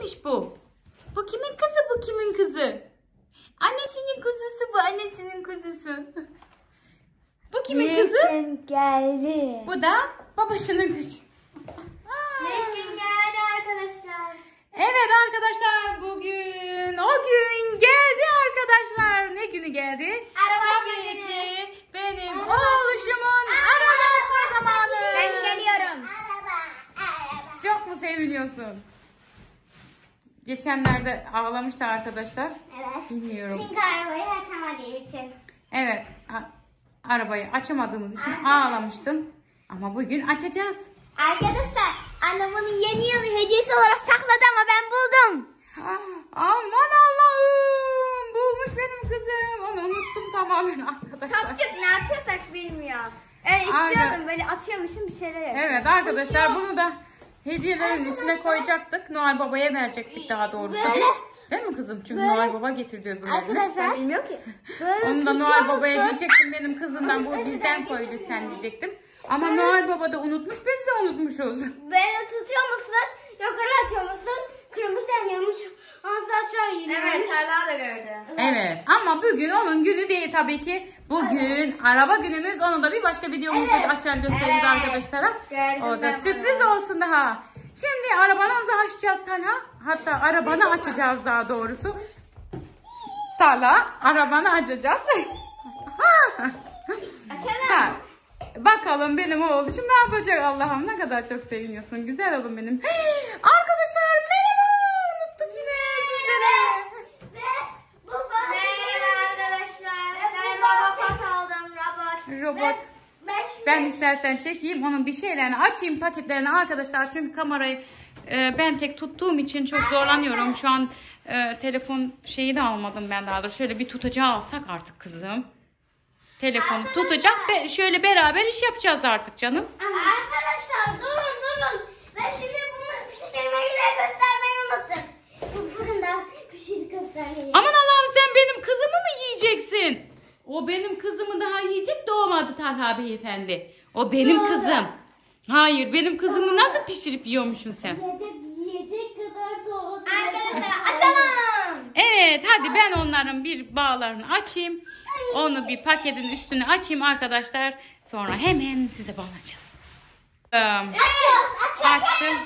Kimmiş bu? Bu kimin kızı, bu kimin kızı? Annesinin kuzusu bu, annesinin kuzusu. Bu kimin kızı? Metin geldi. Bu da babasının kızı. Metin geldi arkadaşlar. Evet arkadaşlar, bugün o gün geldi arkadaşlar. Ne günü geldi? Tabii ki benim oğluşumun arabalaşma zamanı. Ben geliyorum. Çok mu seviniyorsun? Geçenlerde ağlamıştı arkadaşlar. Evet. Bilmiyorum. Çünkü arabayı açamadığım için. Evet, arabayı açamadığımız için ağlamıştım. Ama bugün açacağız. Arkadaşlar annem bunu yeni yıl hediyesi olarak sakladı ama ben buldum. Aman Allah'ım, bulmuş benim kızım. Onu unuttum tamamen arkadaşlar. Topçuk ne yapıyorsak bilmiyor. Öyle istiyordum böyle atıyormuşum bir şeyler yapıyor. Evet arkadaşlar, bunu da hediyelerin içine koyacaktık. Noel Baba'ya verecektik daha doğrusu. Böyle. Değil mi kızım? Çünkü Böyle. Noel Baba getiriyor öbürlerini. Arkadaşlar bilmiyor ki. Böyle Onu da Noel Baba'ya diyecektim, benim kızımdan bu bizden koy lütfen diyecektim. Ama Noel Baba da unutmuş, biz de unutmuşuz. Böyle tutuyor musun? Yukarı atıyor musun? Kırmızı yanıyormuş. Ağzı açar yine. Evet, Talha da gördü. Evet, ama bugün onun günü değil tabii ki. Bugün araba günümüz. Onu da bir başka videomuzda açar gösteririz arkadaşlara. Gördüm O da ben sürpriz olsun daha. Şimdi arabanızı açacağız Talha. Hatta arabanı açacağız daha doğrusu. Talha, arabanı açacağız. Açalım. Ha, bakalım benim oğluşum ne yapacak. Allah'ım, ne kadar çok seviniyorsun. Güzel oğlum benim. Arkadaşlar merhaba. Unuttuk yine sizlere. Ve bu bana merhaba arkadaşlar. Ben robot aldım. Robot. Ben istersen çekeyim, onun bir şeylerini açayım, paketlerini arkadaşlar. Çünkü kamerayı ben tek tuttuğum için çok zorlanıyorum. Şu an telefon şeyi de almadım ben daha doğrusu. Şöyle bir tutacağı alsak artık kızım. Telefonu tutacak ve şöyle beraber iş yapacağız artık canım. Arkadaşlar durun. Ben şimdi bunu pişirmeyi ve göstermeyi unuttum. Bu fırında pişirip göstermeyi. Aman Allah'ım, sen benim kızımı mı yiyeceksin? O benim kızımı daha yiyecek doğmadı Talha beyefendi. O benim kızım. Hayır, benim kızımı nasıl pişirip yiyormuşsun sen? Yiyecek kadar doğdu. Arkadaşlar açalım. Evet, hadi ben onların bir bağlarını açayım. Onu bir paketin üstüne açayım arkadaşlar. Sonra hemen size bağlanacağız. Açtım.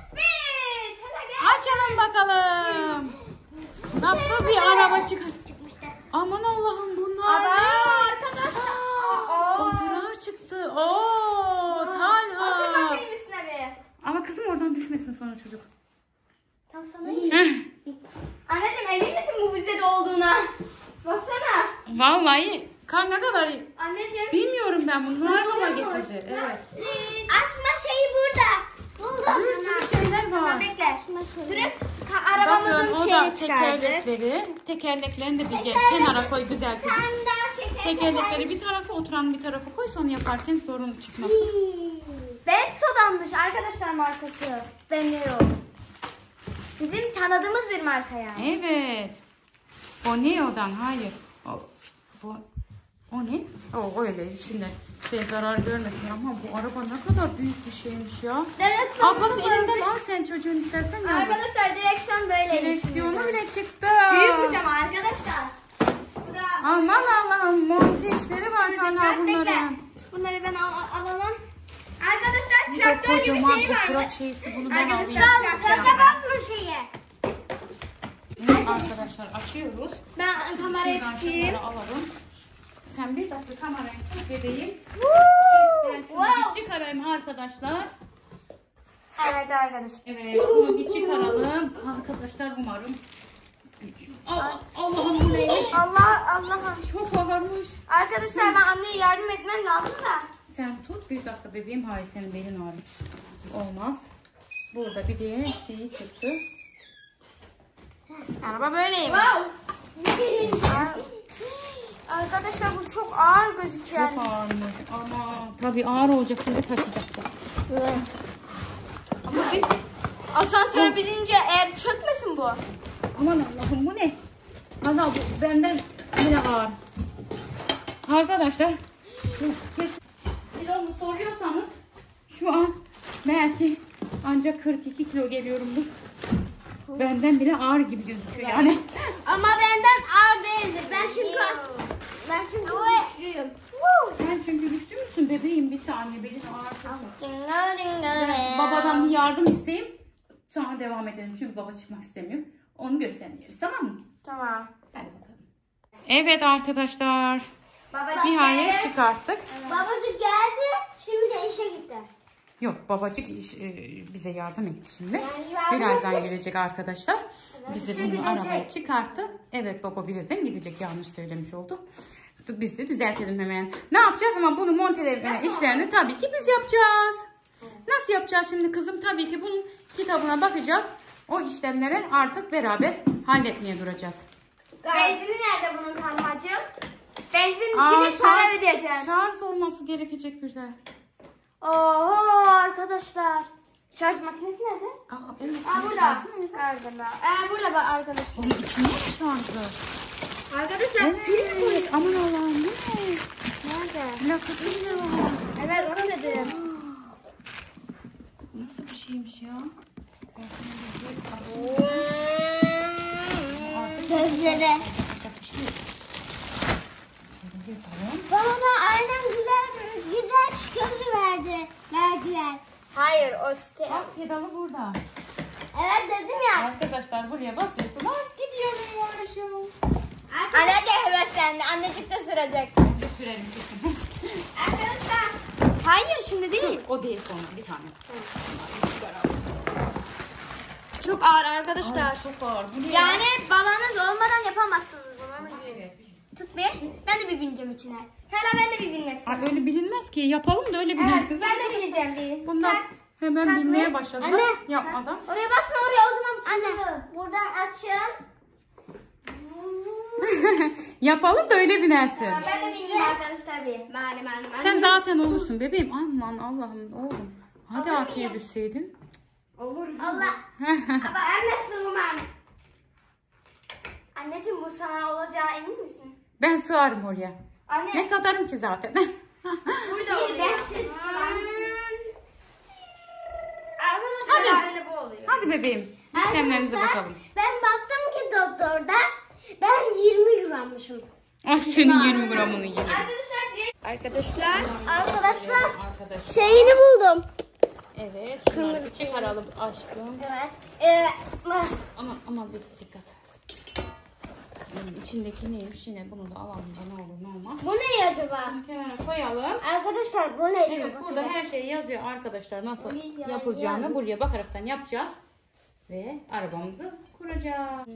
Açalım bakalım. Nasıl bir araba çıkacak? Aman Allah'ım, bunlar ne? Arkadaşlar. Oturar çıktı. Oo, Talha. Otur bakayım üstüne bir. Ama kızım oradan düşmesin sonra çocuk. Tam sana Anneciğim emin misin bu vizede olduğuna? Baksana. Vallahi ne kadar Anneciğim. bilmiyorum ben bunu. Noel Baba getirdi. Evet. Açma şeyi burada. Buldum. Bir sürü şeyler var. Bekle. Durun. Bakın, Arabamızın o da şeyini çıkardık. tekerlekleri. Tekerleklerini de bir kenara koy güzel kızım. Tekerlekleri bir tarafa, oturan bir tarafa koy, sonra yaparken sorun çıkmasın. Ben sodanmış arkadaşlar markası. Ben ne yok. Bizim tanıdığımız bir marka yani. Evet. O ne odan? Hayır. O ne? O öyle içinde zarar görmesin, ama bu araba ne kadar büyük bir şeymiş ya. Ablası elinden al sen çocuğun istersen. Arkadaşlar direksiyon böyle. Direksiyonu bile çıktı. Büyükmüş ama arkadaşlar. Bu da Aman Allah'ım, monte işleri var Talha bunların. bunları ben alalım. Arkadaşlar Bir de traktör gibi kocaman şey var. oturak şeysi, bunu ben alayım. Traktör basma şeyi. Evet arkadaşlar, açıyoruz. Ben kamerayı Şuradan tutayım. şunları alalım. Sen bir dakika kamerayı tut bebeğim. Ben şunu bir çıkarayım arkadaşlar. Evet arkadaşlar. Evet, bunu bir çıkaralım. Arkadaşlar umarım. Allah'ım, bu neymiş? Allah'ım. Çok ağırmış. Arkadaşlar ben anneye yardım etmem lazım da. Sen tut bir dakika bebeğim. Hayır, senin belin ağrıyor. Olmaz. Burada bir de şeyi çıktı. Araba böyleymiş. Arkadaşlar bu çok ağır gözüküyor. Çok ağırmış ama tabii ağır olacak, sizi taşıyacaksın. Ama biz asansöre binince eğer çökmesin bu. Aman Allah'ım, bu ne? Valla bu benden bile ağır. Arkadaşlar, kilomu soruyorsanız şu an belki ancak 42 kilo geliyorumdur. Benden bile ağır gibi gözüküyor yani. Ama benden ağır değildir. Ben çünkü güçlüyüm. Sen çünkü güçlü müsün bebeğim? Bir saniye belin ağır. Ben babadan bir yardım isteyeyim. Sonra devam edelim. Çünkü baba çıkmak istemiyor. Onu göstermiyoruz, tamam mı? Tamam. Hadi bakalım. Evet arkadaşlar. Babacık Nihayet çıkarttık. Babacık geldi. Şimdi de işe gitti. Yok, babacık bize yardım etti şimdi. yardım Birazdan etmiş. gelecek arkadaşlar. Biz de işe bunu gidecek. arabaya çıkarttı. Evet, baba birazdan gidecek, yanlış söylemiş oldu. Biz de düzeltelim hemen. Ne yapacağız ama bunu monteleme işlerini tabii ki biz yapacağız. Nasıl yapacağız şimdi kızım? Tabii ki bunun kitabına bakacağız. O işlemleri artık beraber halletmeye duracağız. Benzini nerede bunun Talhacığım? Benzin gidip para ödeyeceğim. Şarj olması gerekecek güzel. Oho arkadaşlar. Şarj makinesi nerede? Evet. Burada. Şarjı nerede? Nerede? Burada bak arkadaşlar. Onun içinde mi şarjı? Arkadaşlar pil mi koyuyor? Aman Allah'ım, ne? Nerede? Plakası bile var. Evet onu dedim. Nasıl bir şeymiş ya? Gözleri. Bana da aynen güzel gözü verdiler. Hayır o site. Bak, pedalı burada. Evet dedim ya. Arkadaşlar buraya basıyorsun. Bas gidiyor yavaşım. Anne de heveslendi. Annecik de sürecek. Sürelim kesin. Arkadaşlar. Hayır şimdi değil. O değil sonra bir tane. Çok ağır arkadaşlar. Ay, çok ağır. Bu ne Yani babanız olmadan yapamazsınız bunu. Evet. Tut bir. Ben de bir bineceğim içine. Hala ben de bir binmek Ay, istiyorum. öyle bilinmez ki. Yapalım da öyle Evet, binersiniz. ben de bineceğim bir. Bundan hemen Kalk, binmeye ne? başladılar. Anne. Yapmadan. Oraya basma oraya o zaman. Anne. Buradan açın. Yapalım da öyle binersin. Ben de bineyim arkadaşlar bir. Malum. Sen zaten olursun bebeğim. Aman Allah'ım oğlum. Hadi arkaya düşseydin. Olur. Allah. Ama anne sığmam. Anneciğim bu sana olacağı emin misin? Ben sığarım oraya. Anne. Ne kadarım ki zaten. Burada oluyor. Hadi. Hadi. Bu oluyor. Hadi bebeğim. İşlemlerimize Arkadaşlar, bakalım. ben baktım ki doktorda ben 20 grammışım. Ah, senin 20 gramını yedim. Arkadaşlar Arkadaşlar. şeyini buldum. Evet. Şunları çıkaralım aşkım. Evet. Ama bir dikkat. İçindeki neymiş yine bunu da alalım da ne olur ne olmaz. Bu ne acaba? Kenara koyalım. Arkadaşlar bu ne? Evet, burada her şey yazıyor arkadaşlar, nasıl yapılacağını buraya bakaraktan yapacağız ve arabamızı kuracağız.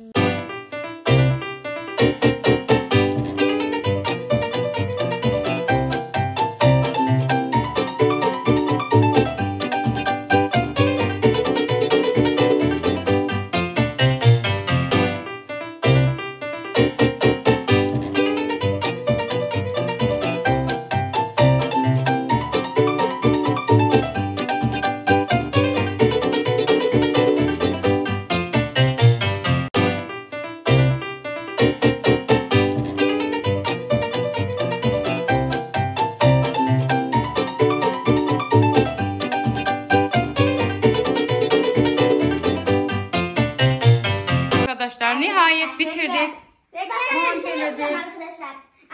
Arkadaşlar nihayet bitirdik. Monteledik. Arkadaşlar.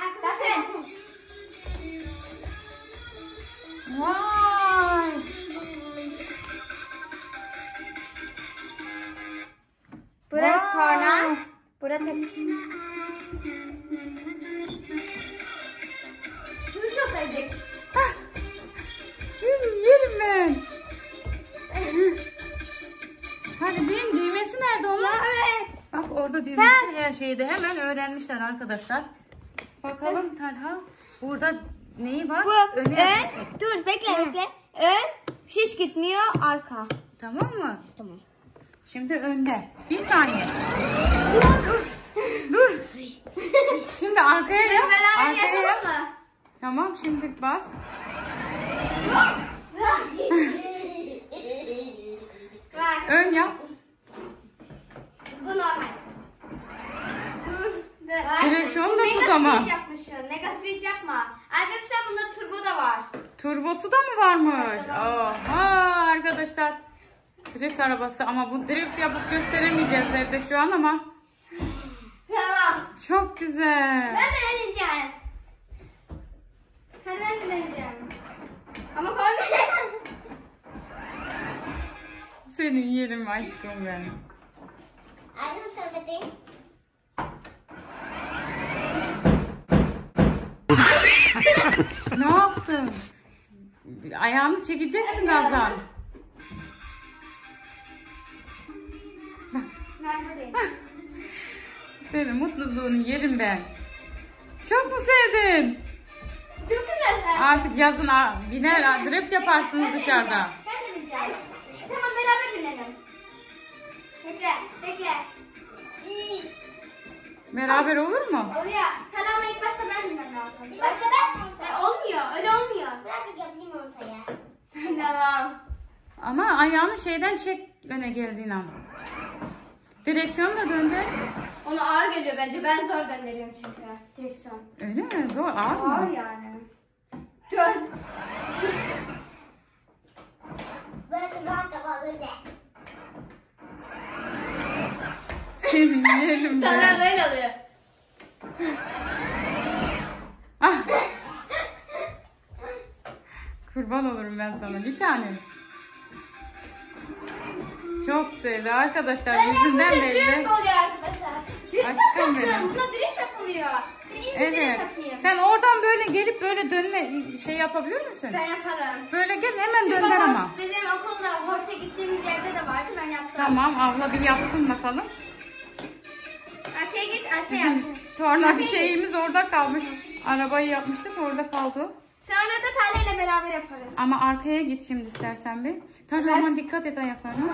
Vay. Buraya Vay. korna. Buraya tek. Bunu çok sevdik. Seni yerim ben. Hadi bin, düğmesi nerede onun? Evet. Bak orada düğmesi, her şeyi de hemen öğrenmişler arkadaşlar. Bakalım Talha, burada neyi var? Bu Öne. ön. Dur bekle. Ön. Şiş gitmiyor. Arka. Tamam mı? Tamam. Şimdi önde. Bir saniye. Dur. Şimdi arkaya yap. Arkaya yap. Tamam, şimdi bas. Ön yap. Bu normal. Direksiyonu da tut ama. Yapmışsın. Megaspeed yapma. Arkadaşlar bunda turbo da var. Turbosu da mı varmış? Oha arkadaşlar. Drift arabası ama bu drift yapıp gösteremeyeceğiz evde şu an ama. Tamam. Çok güzel. Ben de deneyeceğim. Hadi ben de deneyeceğim. Ama korkma. Senin yerim aşkım ben. Aynı söyledim. Ne yaptın? Ayağını çekeceksin Hazan. Neredeyim? Senin mutluluğunu yerim ben. Çok mu sevdin? Çok güzel. Artık yazın biner drift yaparsınız dışarıda. Ben de bineceğim. Tamam beraber binelim. Bekle, bekle. İyi. Beraber olur mu? Oluyor. Tamam ilk başta ben bilmem lazım. İlk başta ben mi olsa? Olmuyor, öyle olmuyor. Birazcık yapayım olsa ya. Tamam. Ama ayağını şeyden çek öne geldiğin an. Direksiyon da döndü. Ona ağır geliyor bence. Ben zor döndürüyorum çünkü. Direksiyon. Öyle mi? Zor, ağır mı? Ağır yani. Dur. Ben rahat alır de. Senin yerim Sana ben. böyle alıyor. Ah. Kurban olurum ben sana bir tane. Çok sevdi arkadaşlar yüzünden Drift belli. oluyor arkadaşlar. Drift Aşkım benim. yaptım. Buna drift yapılıyor. Drift Evet. yapayım. Sen oradan böyle gelip böyle dönme şey yapabilir misin? Ben yaparım. Böyle gel hemen Çünkü dönder o ama. Bizim okulda Hort'a gittiğimiz yerde de vardı. Ben yaptım. Tamam abla bir yapsın bakalım. Arkaya git, arkaya yap. Torna bir şeyimiz orada kalmış. Arabayı yapmıştık orada kaldı. Sonra da Talha ile beraber yaparız. Ama arkaya git şimdi istersen bir. Tabii Evet. aman dikkat et ayaklarına.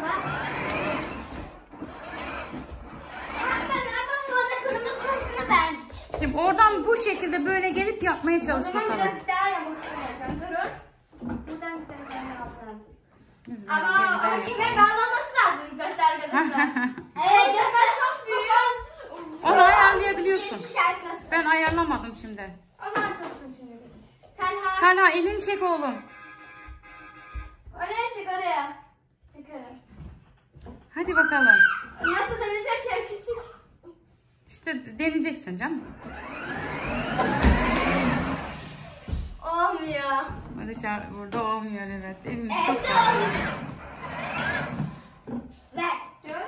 Şimdi oradan bu şekilde böyle gelip yapmaya O çalış zaman bakalım. biraz daha yapmak yapacağım. Durun. Buradan gitmem lazım. Biz böyle Ama o geriden- kemer bağlaması lazım ilk başta arkadaşlar. Evet, gözler çok büyük. Onu ayarlayabiliyorsun. Şarkısı. Ben ayarlamadım şimdi. O zaman tutsun şimdi. Talha. Talha elini çek oğlum. Oraya çık oraya. Yukarı. Hadi bakalım. Nasıl dönecek ya küçük? İşte deneyeceksin canım. Olmuyor. Dışarı burada olmuyor evet. Elimiz Evet, çok olmuyor. güzel. Ver. Dur.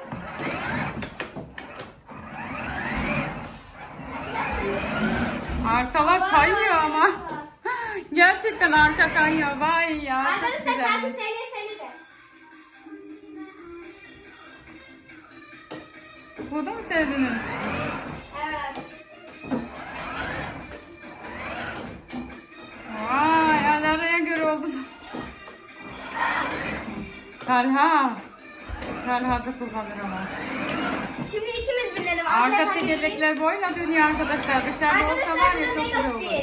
Arkalar kayıyor ama. Gerçekten arka kayıyor. Vay ya çok Arkadaşlar şarkı güzelmiş. söylesene de. Burada mı sevdiniz? Evet. Vay araya göre oldu. Talha. Talha da kullanır ama. Şimdi ikimiz binelim. Arka tekerlekler boyuna dönüyor arkadaşlar. Dışarıda olsa var ya çok güzel olur.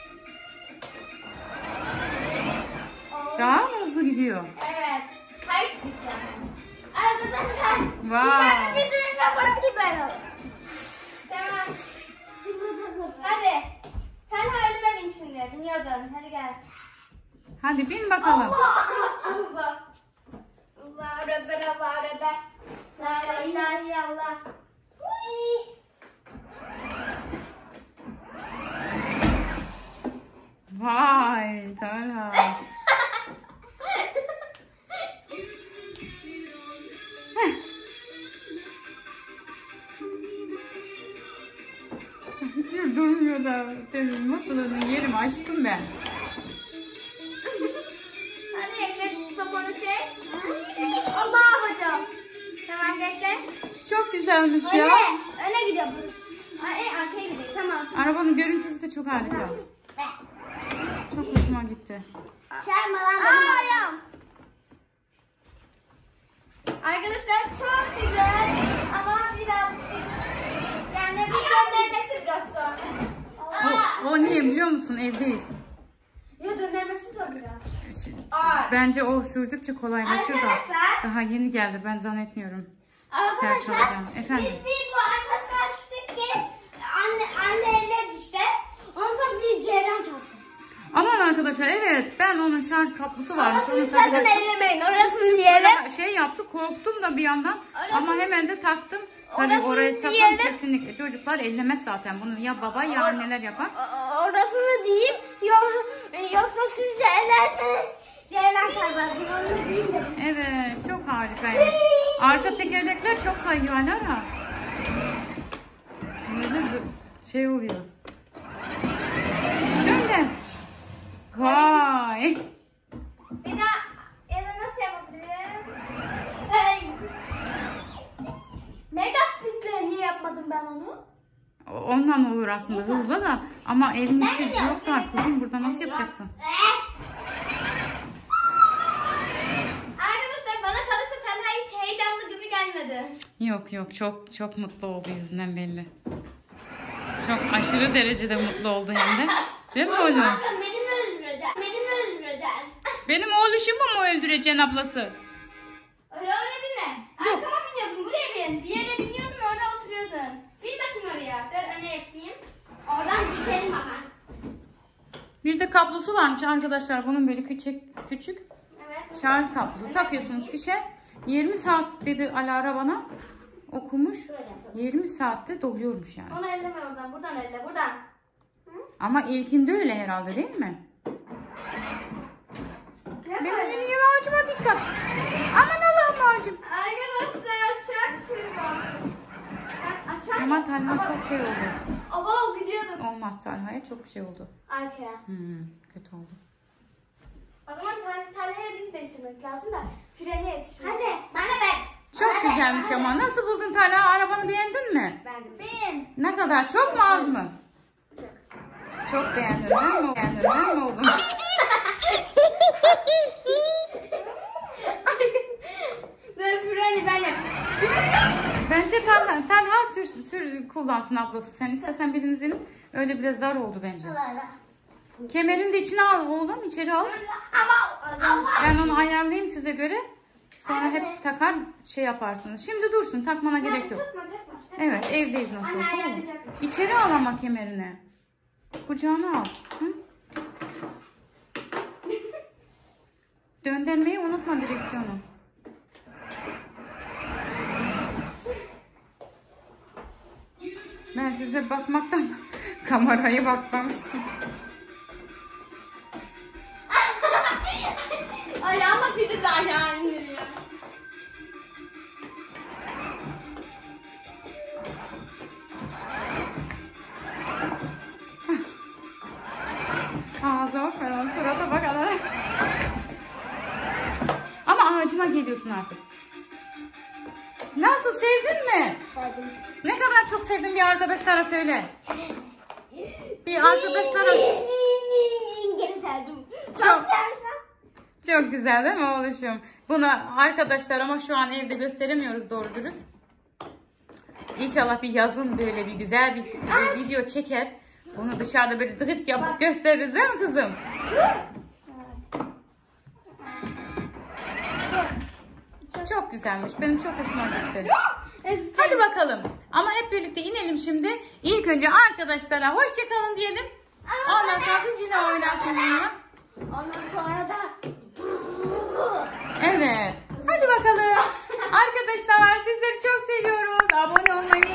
Daha mı hızlı gidiyor? Evet. High speed yani. Arkadaşlar. Vay. Dışarıda bir drift yaparım ki böyle olur. Tamam. Hadi. Sen önüme bin şimdi. Biniyordun. Hadi gel. Hadi bin bakalım. Allah. Allah Rabbe Allah Rabbe. La ilahe illallah. Uy. Vay Talha. Dur durmuyor da senin mutluluğunu yerim aşkım ben. Hadi ekle poponu çek. Allah hocam. Tamam bekle. Çok güzelmiş ya. Öne gidiyor. Ay arkaya gidiyor. Tamam. Arabanın görüntüsü de çok harika. Çok hoşuma gitti. Çarma lan. Ayağım. Arkadaşlar çok güzel ama biraz yani bir döndürmesi biraz zor. O niye biliyor musun? Evdeyiz. Ya döndürmesi zor biraz. Bence o sürdükçe kolaylaşır da. Arkadaşlar. Daha yeni geldi ben zannetmiyorum. Sert Arkadaşlar olacağım. Efendim? biz bu arkadaşlar düştük ki anne elle düştü. Ondan sonra bir cerrah çarptı. Aman arkadaşlar evet ben onun şarj kablosu varmış. Orasını sakın ellemeyin. Orasını diyelim. Şey yaptı korktum da bir yandan ama hemen de taktım. Tabii Orasını orayı sakın diyelim. Kesinlikle çocuklar ellemez zaten bunu ya baba ya anneler yapar. Orasını diyeyim. Yoksa siz de ellerseniz Ceylan kazanır. Onu diyeyim de. Evet çok harikaymış. Arka tekerlekler çok kayıyor Alara. Böyle şey oluyor. Dön de. Vay. Bir daha ya da nasıl yapabilirim? Hey. Mega Speed'le niye yapmadım ben onu? Ondan olur aslında hızlı da ama evin içi çok dar kızım burada nasıl yapacaksın? Arkadaşlar bana kalırsa Talha hiç heyecanlı gibi gelmedi. Yok çok mutlu oldu yüzünden belli. Çok aşırı derecede mutlu oldu hem de. Değil mi oğlum? Beni mi öldüreceksin? Beni mi öldüreceksin? Benim oğluşumu mu öldüreceksin ablası? Öyle binme. Arkama biniyordun buraya bin. Bir yere biniyordun orada oturuyordun. Bin bakayım oraya. Dur öne yapayım. Oradan düşerim hemen. Bir de kablosu varmış arkadaşlar bunun böyle küçük Evet. şarj kablosu takıyorsunuz fişe. 20 saat dedi Alara bana okumuş. 20 saatte doluyormuş yani. Onu elleme oradan. Buradan elle. Buradan. Ama ilkinde öyle herhalde değil mi? Benim yeni ağacıma dikkat. Aman Allah'ım ağacım. Arkadaşlar çok tırma. Ama Talha çok şey oldu. Aba gidiyordum. Olmaz Talha'ya çok şey oldu. Arkaya. Kötü oldu. O zaman Talha'ya biz değiştirmek lazım da frene yetişmek. Hadi bana ver. Çok güzelmiş ama. Nasıl buldun Talha? Arabanı beğendin mi? Ben de bin. Ne kadar? Çok mu az mı? Çok beğendim. Ben mi oldum? Dur freni ben yapayım. Bence Talha sür kullansın ablası. Sen istesen birinizin öyle biraz dar oldu bence. Kemerini de içine al oğlum. İçeri al. Ben onu ayarlayayım size göre. Sonra hep takar şey yaparsınız. Şimdi dursun. Takmana gerek yok. Takma. Evet evdeyiz nasıl olsa oğlum. İçeri al ama kemerini. Kucağına al. Hı? Döndürmeyi unutma direksiyonu. Ben size bakmaktan kameraya bakmamışsın. Ayağıma pidesi aşağı indiriyor. Ağza bak falan, surata bak Alara. Ama ağacıma geliyorsun artık. Nasıl, sevdin mi? Sevdim. Ne kadar çok sevdin, bir arkadaşlara söyle. Bir arkadaşlara... Geri sevdim. Çok güzel değil mi oğluşum? Bunu arkadaşlar ama şu an evde gösteremiyoruz doğru dürüst. İnşallah bir yazın böyle bir güzel bir video çeker. Bunu dışarıda böyle drift yapıp gösteririz değil mi kızım? Çok güzelmiş. Benim çok hoşuma gitti. Hadi bakalım. Ama hep birlikte inelim şimdi. İlk önce arkadaşlara hoşça kalın diyelim. Ondan sonra siz yine oynarsınız onunla. Ondan sonra da... Evet. Hadi bakalım. Arkadaşlar sizleri çok seviyoruz. Abone olmayı